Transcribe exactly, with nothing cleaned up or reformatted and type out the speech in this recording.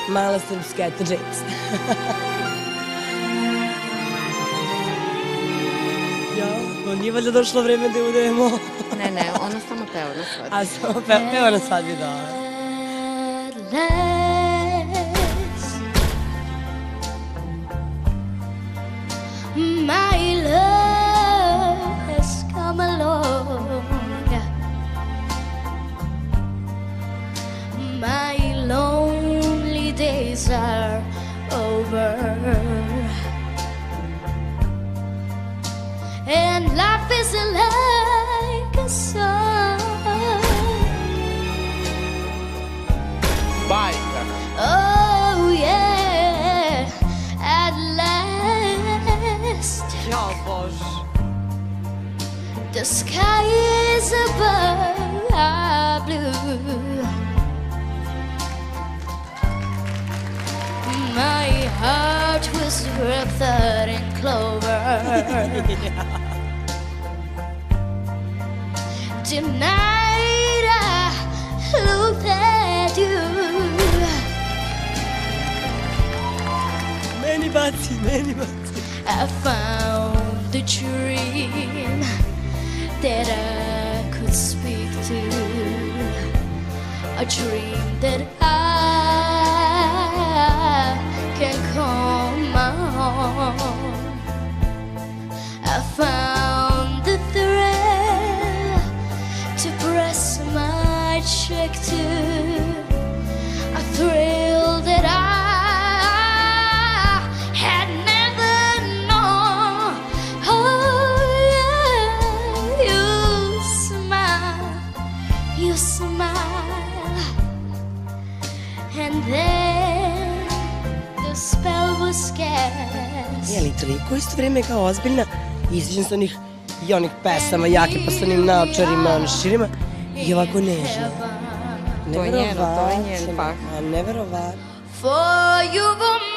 mala srpska Etta Jeličić. Ja, no nije valjda došlo vreme da udajemo. Ne, ne, ona samo peva na svadbi. A samo peva na svadbi, da. My love has come along. My lonely days are over, and life is like a song. Bye. Oh yeah, at last. Ja, Bože. The sky is above blue. My heart was wrapped in clover. Tonight I looked at you. Meni baci, meni baci. I found the dream that I could speak to, a dream that I can call my own. I found the thrill to press my cheek to, a thrill that I had never known. Oh yeah, you smile, you smile, and then the spell was cast. Je li toliko isto vrijeme kao ozbiljna? Izađem sa onih i onih pesama, jake pa sa onim naočarima, onim širima i ovako nežno. To je njeno, to je njen fah. Neverovatno. For you were